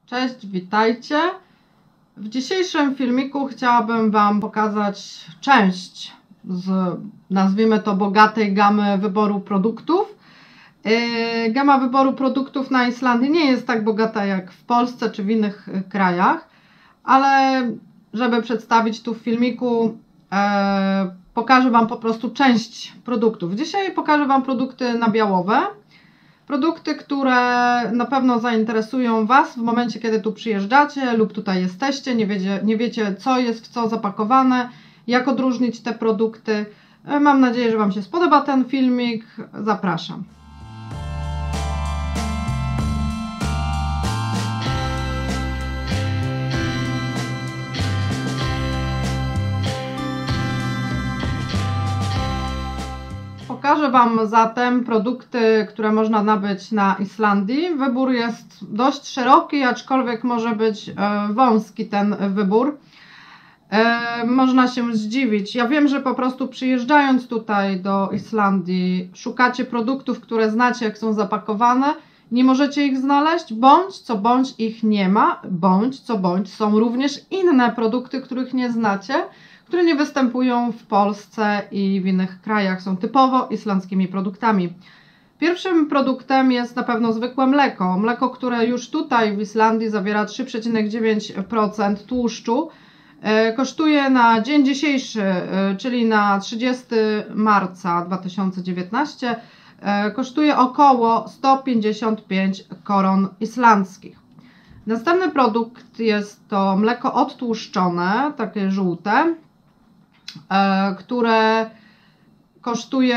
Cześć, witajcie. W dzisiejszym filmiku chciałabym Wam pokazać część z, nazwijmy to, bogatej gamy wyboru produktów. Gama wyboru produktów na Islandii nie jest tak bogata jak w Polsce czy w innych krajach, ale żeby przedstawić tu w filmiku, pokażę Wam po prostu część produktów. Dzisiaj pokażę Wam produkty nabiałowe. Produkty, które na pewno zainteresują Was w momencie, kiedy tu przyjeżdżacie lub tutaj jesteście, nie wiecie co jest w co zapakowane, jak odróżnić te produkty. Mam nadzieję, że Wam się spodoba ten filmik. Zapraszam. Pokażę Wam zatem produkty, które można nabyć na Islandii. Wybór jest dość szeroki, aczkolwiek może być wąski ten wybór. Można się zdziwić. Ja wiem, że po prostu przyjeżdżając tutaj do Islandii szukacie produktów, które znacie, jak są zapakowane. Nie możecie ich znaleźć, bądź co bądź ich nie ma, bądź co bądź są również inne produkty, których nie znacie, które nie występują w Polsce i w innych krajach, są typowo islandzkimi produktami. Pierwszym produktem jest na pewno zwykłe mleko. Mleko, które już tutaj w Islandii zawiera 3,9% tłuszczu. Kosztuje na dzień dzisiejszy, czyli na 30 marca 2019, kosztuje około 155 koron islandzkich. Następny produkt jest to mleko odtłuszczone, takie żółte, które kosztuje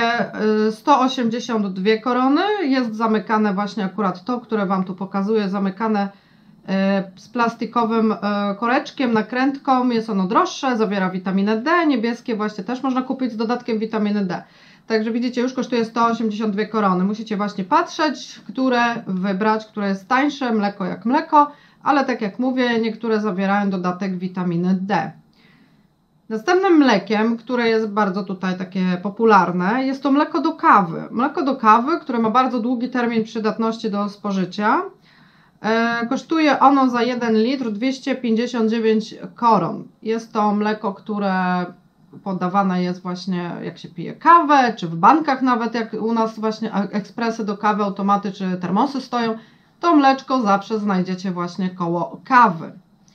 182 korony. Jest zamykane właśnie akurat to, które Wam tu pokazuję, zamykane z plastikowym koreczkiem, nakrętką. Jest ono droższe, zawiera witaminę D, niebieskie właśnie też można kupić z dodatkiem witaminy D. Także widzicie, już kosztuje 182 korony. Musicie właśnie patrzeć, które wybrać, które jest tańsze, mleko jak mleko, ale tak jak mówię, niektóre zawierają dodatek witaminy D. Następnym mlekiem, które jest bardzo tutaj takie popularne, jest to mleko do kawy. Mleko do kawy, które ma bardzo długi termin przydatności do spożycia. Kosztuje ono za 1 litr 259 koron. Jest to mleko, które podawane jest właśnie jak się pije kawę, czy w bankach nawet, jak u nas właśnie ekspresy do kawy, automaty czy termosy stoją, to mleczko zawsze znajdziecie właśnie koło kawy.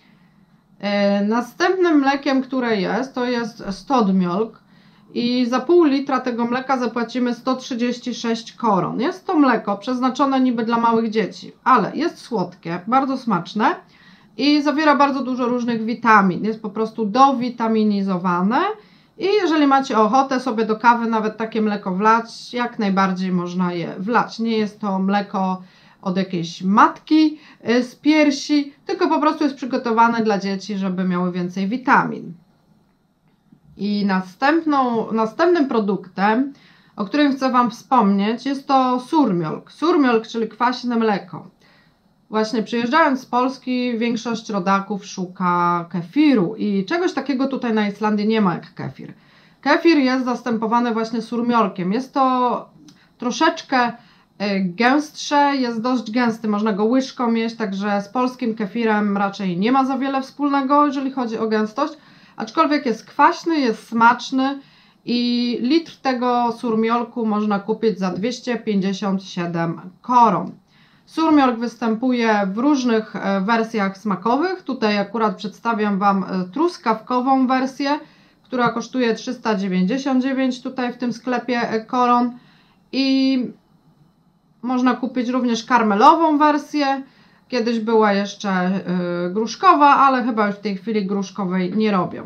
Następnym mlekiem, które jest, to jest Stodmjolk i za pół litra tego mleka zapłacimy 136 koron. Jest to mleko przeznaczone niby dla małych dzieci, ale jest słodkie, bardzo smaczne i zawiera bardzo dużo różnych witamin. Jest po prostu dowitaminizowane i jeżeli macie ochotę sobie do kawy nawet takie mleko wlać, jak najbardziej można je wlać. Nie jest to mleko od jakiejś matki z piersi, tylko po prostu jest przygotowane dla dzieci, żeby miały więcej witamin. I następnym produktem, o którym chcę Wam wspomnieć, jest to surmjolk. Surmjolk, czyli kwaśne mleko. Właśnie przyjeżdżając z Polski, większość rodaków szuka kefiru i czegoś takiego tutaj na Islandii nie ma jak kefir. Kefir jest zastępowany właśnie surmjolkiem. Jest to troszeczkę gęstsze, jest dość gęsty, można go łyżką jeść, także z polskim kefirem raczej nie ma za wiele wspólnego, jeżeli chodzi o gęstość, aczkolwiek jest kwaśny, jest smaczny i litr tego surmjolku można kupić za 257 koron. Surmjolk występuje w różnych wersjach smakowych, tutaj akurat przedstawiam Wam truskawkową wersję, która kosztuje 399 tutaj w tym sklepie koron i można kupić również karmelową wersję. Kiedyś była jeszcze gruszkowa, ale chyba już w tej chwili gruszkowej nie robią.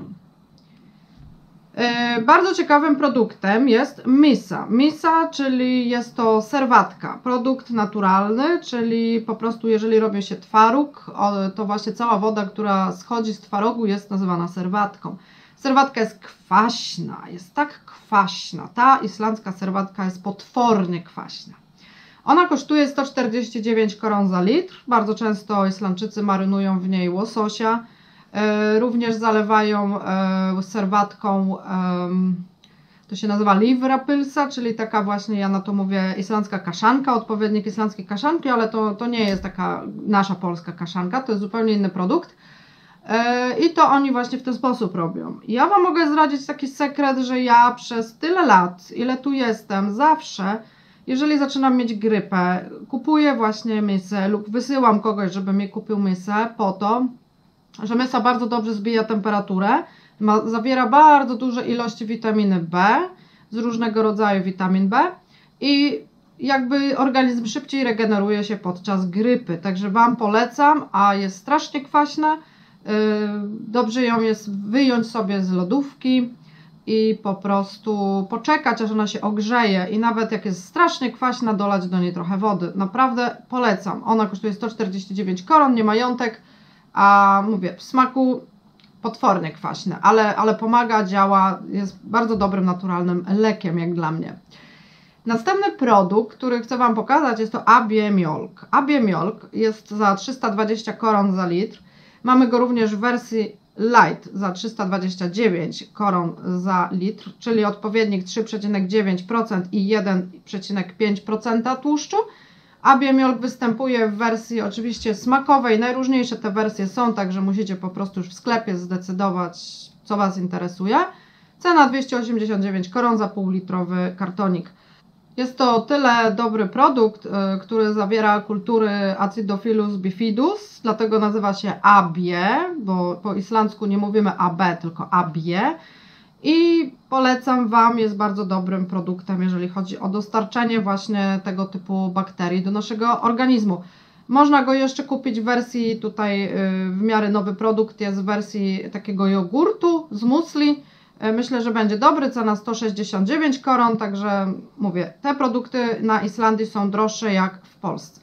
Bardzo ciekawym produktem jest misa. Misa, czyli jest to serwatka. Produkt naturalny, czyli po prostu jeżeli robi się twaróg, to właśnie cała woda, która schodzi z twarogu, jest nazywana serwatką. Serwatka jest kwaśna, jest tak kwaśna. Ta islandzka serwatka jest potwornie kwaśna. Ona kosztuje 149 koron za litr. Bardzo często Islandczycy marynują w niej łososia. Również zalewają serwatką To się nazywa livrapylsa, czyli taka właśnie, ja na to mówię, islandzka kaszanka, odpowiednik islandzkiej kaszanki, ale to nie jest taka nasza polska kaszanka, to jest zupełnie inny produkt. I to oni właśnie w ten sposób robią. Ja Wam mogę zdradzić taki sekret, że ja przez tyle lat, ile tu jestem, zawsze, jeżeli zaczynam mieć grypę, kupuję właśnie misę lub wysyłam kogoś, żeby mi kupił misę po to, że mysa bardzo dobrze zbija temperaturę, zawiera bardzo duże ilości witaminy B, z różnego rodzaju witamin B i jakby organizm szybciej regeneruje się podczas grypy. Także Wam polecam, a jest strasznie kwaśna. Dobrze ją jest wyjąć sobie z lodówki i po prostu poczekać, aż ona się ogrzeje i nawet jak jest strasznie kwaśna, dolać do niej trochę wody. Naprawdę polecam. Ona kosztuje 149 koron, nie majątek, a mówię, w smaku potwornie kwaśne, ale pomaga, działa, jest bardzo dobrym, naturalnym lekiem jak dla mnie. Następny produkt, który chcę Wam pokazać, jest to Abie Mjolk. Abie Mjolk jest za 320 koron za litr. Mamy go również w wersji light za 329 koron za litr, czyli odpowiednik 3,9% i 1,5% tłuszczu. Abie Mjolk występuje w wersji oczywiście smakowej, najróżniejsze te wersje są, także musicie po prostu już w sklepie zdecydować, co Was interesuje. Cena 289 koron za półlitrowy kartonik. Jest to o tyle dobry produkt, który zawiera kultury Acidophilus bifidus, dlatego nazywa się Abie, bo po islandzku nie mówimy AB, tylko Abie. I polecam Wam, jest bardzo dobrym produktem, jeżeli chodzi o dostarczenie właśnie tego typu bakterii do naszego organizmu. Można go jeszcze kupić w wersji, tutaj w miarę nowy produkt jest w wersji takiego jogurtu z musli. Myślę, że będzie dobry, cena 169 koron, także mówię, te produkty na Islandii są droższe jak w Polsce.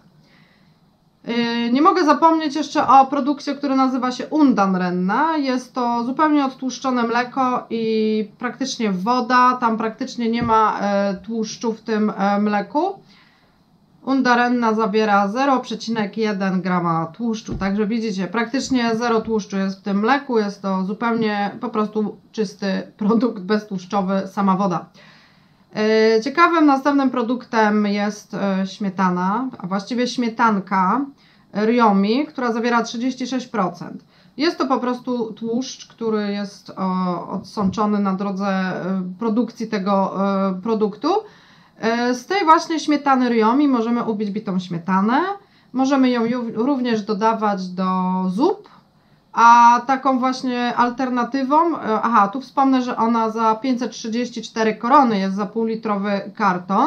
Nie mogę zapomnieć jeszcze o produkcie, który nazywa się Undanrenna. Jest to zupełnie odtłuszczone mleko i praktycznie woda, tam praktycznie nie ma tłuszczu w tym mleku. Undanrenna zawiera 0,1 grama tłuszczu, także widzicie, praktycznie 0 tłuszczu jest w tym mleku, jest to zupełnie po prostu czysty produkt beztłuszczowy, sama woda. Ciekawym następnym produktem jest śmietana, a właściwie śmietanka Ryomi, która zawiera 36%. Jest to po prostu tłuszcz, który jest odsączony na drodze produkcji tego produktu. Z tej właśnie śmietany Ryomi możemy ubić bitą śmietanę, możemy ją również dodawać do zup, a taką właśnie alternatywą, tu wspomnę, że ona za 534 korony jest za półlitrowy karton.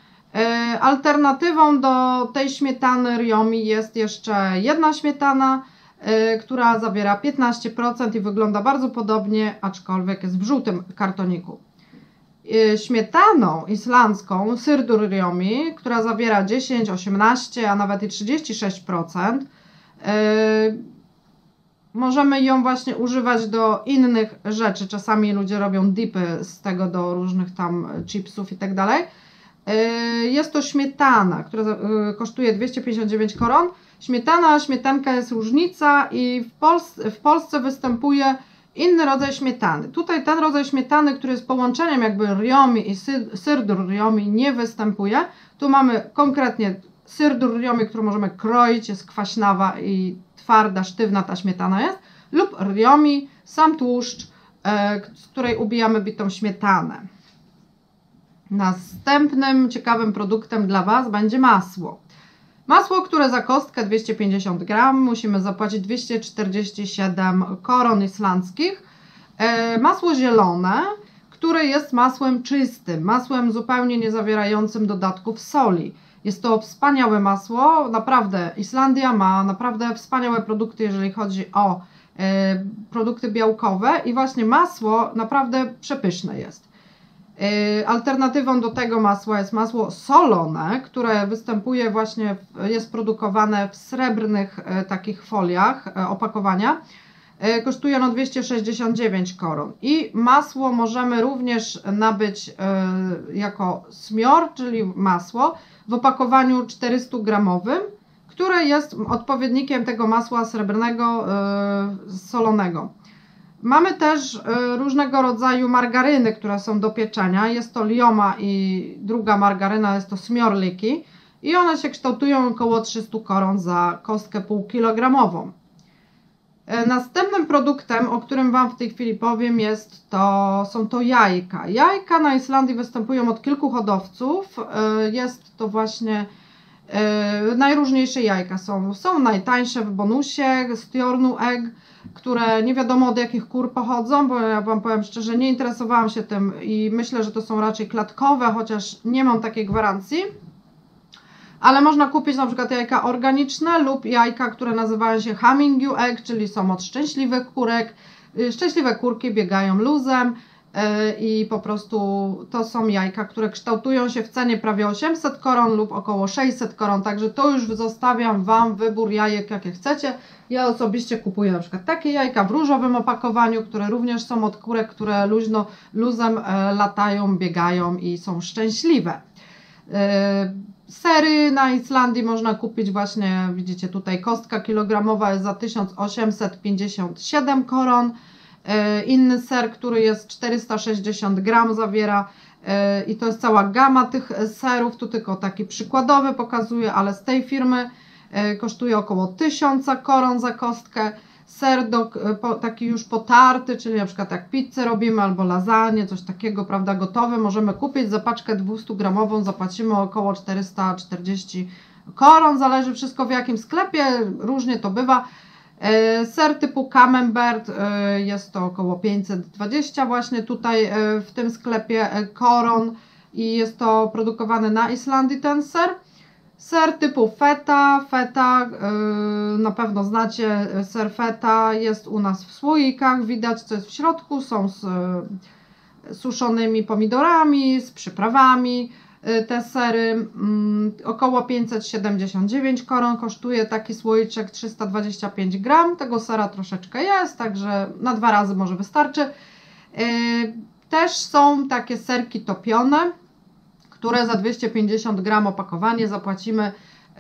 Alternatywą do tej śmietany Ryomi jest jeszcze jedna śmietana, która zawiera 15% i wygląda bardzo podobnie, aczkolwiek jest w żółtym kartoniku. Śmietaną islandzką Sirdur Ryomi, która zawiera 10, 18, a nawet i 36%. Możemy ją właśnie używać do innych rzeczy. Czasami ludzie robią dipy z tego do różnych tam chipsów i tak dalej. Jest to śmietana, która kosztuje 259 koron. Śmietanka jest różnica i w Polsce występuje inny rodzaj śmietany. Tutaj ten rodzaj śmietany, który jest połączeniem jakby Ryomi i Sirdur Ryomi, nie występuje. Tu mamy konkretnie Sirdur Ryomi, którą możemy kroić, jest kwaśnawa i twarda, sztywna ta śmietana jest, lub Ryomi, sam tłuszcz, z której ubijamy bitą śmietanę. Następnym ciekawym produktem dla Was będzie masło. Masło, które za kostkę 250 gram musimy zapłacić 247 koron islandzkich. Masło zielone, które jest masłem czystym, masłem zupełnie nie zawierającym dodatków soli. Jest to wspaniałe masło, naprawdę Islandia ma naprawdę wspaniałe produkty, jeżeli chodzi o produkty białkowe i właśnie masło naprawdę przepyszne jest. Alternatywą do tego masła jest masło solone, które występuje właśnie, jest produkowane w srebrnych takich foliach opakowania. Kosztuje ono 269 koron. I masło możemy również nabyć jako smior, czyli masło w opakowaniu 400 gramowym, które jest odpowiednikiem tego masła srebrnego solonego. Mamy też różnego rodzaju margaryny, które są do pieczenia. Jest to Lioma i druga margaryna jest to Smjorliki. I one się kształtują około 300 koron za kostkę półkilogramową. Następnym produktem, o którym Wam w tej chwili powiem, są to jajka. Jajka na Islandii występują od kilku hodowców. Jest to właśnie najróżniejsze jajka. Są najtańsze w Bonusie, Stjornu Egg, które nie wiadomo od jakich kur pochodzą, bo ja Wam powiem szczerze, nie interesowałam się tym i myślę, że to są raczej klatkowe, chociaż nie mam takiej gwarancji. Ale można kupić na przykład jajka organiczne lub jajka, które nazywają się Hammingu Egg, czyli są od szczęśliwych kurek. Szczęśliwe kurki biegają luzem i po prostu to są jajka, które kształtują się w cenie prawie 800 koron lub około 600 koron, także to już zostawiam Wam wybór jajek jakie chcecie. Ja osobiście kupuję na przykład takie jajka w różowym opakowaniu, które również są od kurek, które luzem latają, biegają i są szczęśliwe. Sery na Islandii można kupić właśnie, widzicie tutaj kostka kilogramowa jest za 1857 koron. Inny ser, który jest 460 gram zawiera i to jest cała gama tych serów, tu tylko taki przykładowy pokazuję, ale z tej firmy kosztuje około 1000 koron za kostkę. Ser taki już potarty, czyli na przykład jak pizzę robimy albo lasagne, coś takiego, prawda, gotowe, możemy kupić za paczkę 200 gramową, zapłacimy około 440 koron, zależy wszystko w jakim sklepie, różnie to bywa. Ser typu Camembert jest to około 520 właśnie tutaj w tym sklepie koron i jest to produkowany na Islandii ten ser. Ser typu feta, na pewno znacie ser feta, jest u nas w słoikach, widać co jest w środku, są z suszonymi pomidorami, z przyprawami. Te sery około 579 koron kosztuje taki słoiczek 325 gram, tego sera troszeczkę jest, także na 2 razy może wystarczy. Też są takie serki topione, które za 250 gram opakowanie zapłacimy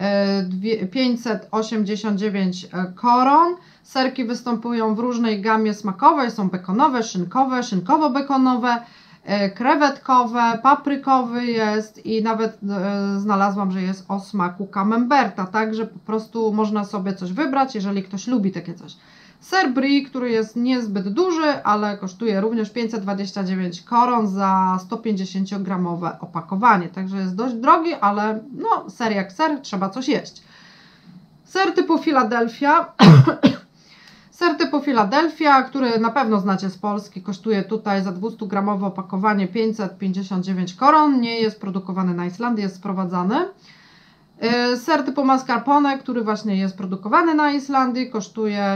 589 koron. Serki występują w różnej gamie smakowej, są bekonowe, szynkowe, szynkowo-bekonowe, krewetkowe, paprykowy jest i nawet znalazłam, że jest o smaku camemberta, także po prostu można sobie coś wybrać, jeżeli ktoś lubi takie coś. Ser brie, który jest niezbyt duży, ale kosztuje również 529 koron za 150-gramowe opakowanie, także jest dość drogi, ale no ser jak ser, trzeba coś jeść. Ser typu Philadelphia ser typu Philadelphia, który na pewno znacie z Polski, kosztuje tutaj za 200-gramowe opakowanie 559 koron, nie jest produkowany na Islandii, jest sprowadzany. Ser typu mascarpone, który właśnie jest produkowany na Islandii, kosztuje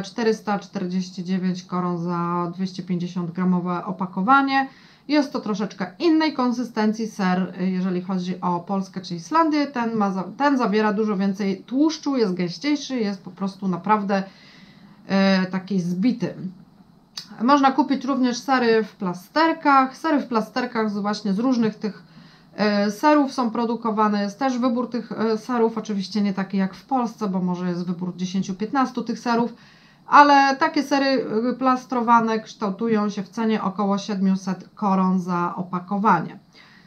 449 koron za 250-gramowe opakowanie. Jest to troszeczkę innej konsystencji ser, jeżeli chodzi o Polskę czy Islandię. Ten zawiera dużo więcej tłuszczu, jest gęściejszy, jest po prostu naprawdę taki zbity. Można kupić również sery w plasterkach. Sery w plasterkach właśnie z różnych tych serów są produkowane. Jest też wybór tych serów, oczywiście nie taki jak w Polsce, bo może jest wybór 10-15 tych serów, ale takie sery plastrowane kształtują się w cenie około 700 koron za opakowanie.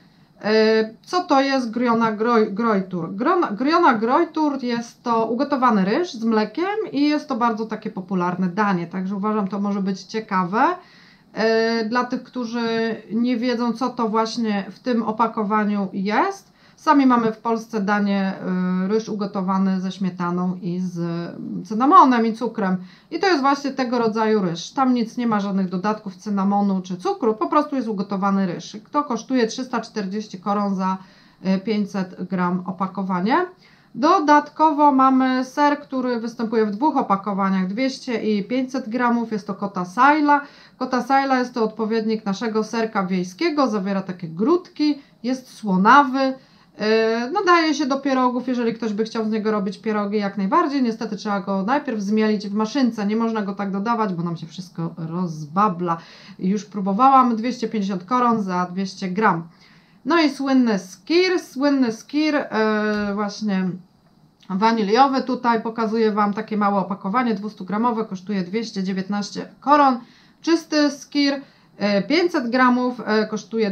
Co to jest Grjona Grautur? Grjona Grautur jest to ugotowany ryż z mlekiem i jest to bardzo takie popularne danie, także uważam, to może być ciekawe. Dla tych, którzy nie wiedzą, co to właśnie w tym opakowaniu jest. Sami mamy w Polsce danie ryż ugotowany ze śmietaną i z cynamonem i cukrem. I to jest właśnie tego rodzaju ryż. Tam nic nie ma, żadnych dodatków cynamonu czy cukru, po prostu jest ugotowany ryż. To kosztuje 340 koron za 500 gram opakowanie. Dodatkowo mamy ser, który występuje w dwóch opakowaniach, 200 i 500 gramów, jest to Kota Saila. Kota Saila jest to odpowiednik naszego serka wiejskiego, zawiera takie grudki, jest słonawy. No daje się do pierogów, jeżeli ktoś by chciał z niego robić pierogi, jak najbardziej. Niestety trzeba go najpierw zmielić w maszynce, nie można go tak dodawać, bo nam się wszystko rozbabla. Już próbowałam, 250 koron za 200 gram. No i słynny skir właśnie waniliowy, tutaj pokazuję Wam takie małe opakowanie, 200 gramowe, kosztuje 219 koron. Czysty skir 500 gramów kosztuje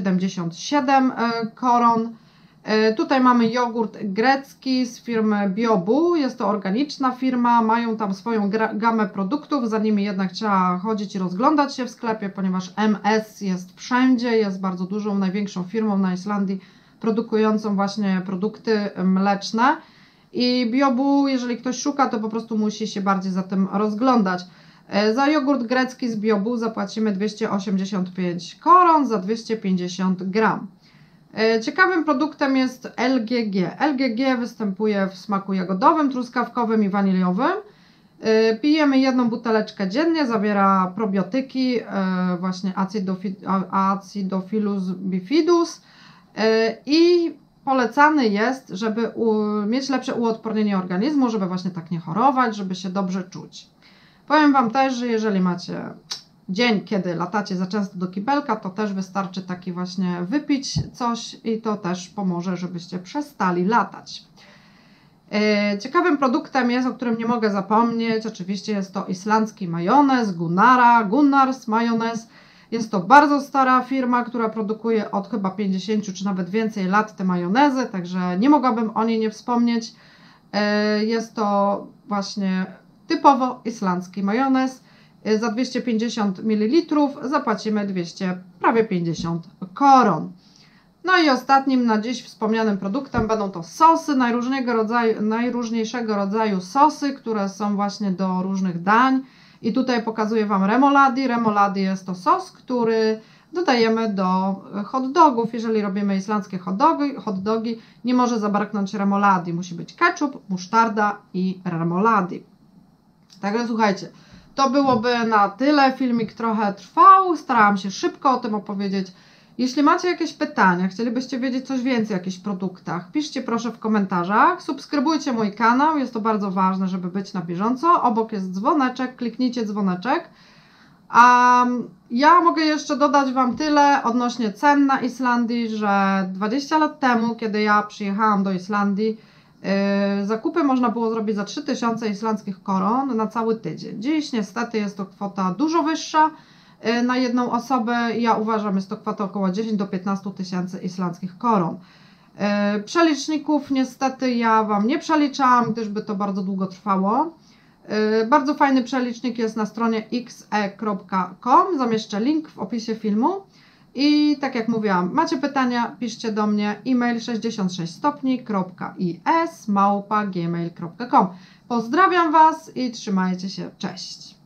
277 koron. Tutaj mamy jogurt grecki z firmy Biobu, jest to organiczna firma, mają tam swoją gamę produktów, za nimi jednak trzeba chodzić i rozglądać się w sklepie, ponieważ MS jest wszędzie, jest bardzo dużą, największą firmą na Islandii produkującą właśnie produkty mleczne i Biobu, jeżeli ktoś szuka, to po prostu musi się bardziej za tym rozglądać. Za jogurt grecki z Biobu zapłacimy 285 koron za 250 gram. Ciekawym produktem jest LGG. LGG występuje w smaku jagodowym, truskawkowym i waniliowym. Pijemy jedną buteleczkę dziennie, zawiera probiotyki, właśnie Acidophilus bifidus i polecany jest, żeby mieć lepsze uodpornienie organizmu, żeby właśnie tak nie chorować, żeby się dobrze czuć. Powiem Wam też, że jeżeli macie dzień, kiedy latacie za często do kibelka, to też wystarczy taki właśnie wypić coś i to też pomoże, żebyście przestali latać. Ciekawym produktem jest, o którym nie mogę zapomnieć, oczywiście jest to islandzki majonez Gunnars majonez. Jest to bardzo stara firma, która produkuje od chyba 50 czy nawet więcej lat te majonezy, także nie mogłabym o niej nie wspomnieć. Jest to właśnie typowo islandzki majonez. Za 250 ml zapłacimy prawie 50 koron. No i ostatnim na dziś wspomnianym produktem będą to sosy najróżniejszego rodzaju sosy, które są właśnie do różnych dań. I tutaj pokazuję Wam remoladi. Remoladi jest to sos, który dodajemy do hot dogów. Jeżeli robimy islandzkie hot dogi, nie może zabraknąć remoladi. Musi być ketchup, musztarda i remoladi. Także słuchajcie, to byłoby na tyle. Filmik trochę trwał, starałam się szybko o tym opowiedzieć. Jeśli macie jakieś pytania, chcielibyście wiedzieć coś więcej o jakichś produktach, piszcie proszę w komentarzach, subskrybujcie mój kanał, jest to bardzo ważne, żeby być na bieżąco. Obok jest dzwoneczek, kliknijcie dzwoneczek. A ja mogę jeszcze dodać Wam tyle odnośnie cen na Islandii, że 20 lat temu, kiedy ja przyjechałam do Islandii, zakupy można było zrobić za 3000 islandzkich koron na cały tydzień. Dziś niestety jest to kwota dużo wyższa na jedną osobę. Ja uważam, jest to kwota około 10 do 15 tysięcy islandzkich koron. Przeliczników niestety ja Wam nie przeliczałam, gdyż by to bardzo długo trwało. Bardzo fajny przelicznik jest na stronie xe.com, zamieszczę link w opisie filmu. I tak jak mówiłam, macie pytania, piszcie do mnie e-mail 66stopni.is@gmail.com. Pozdrawiam Was i trzymajcie się, cześć!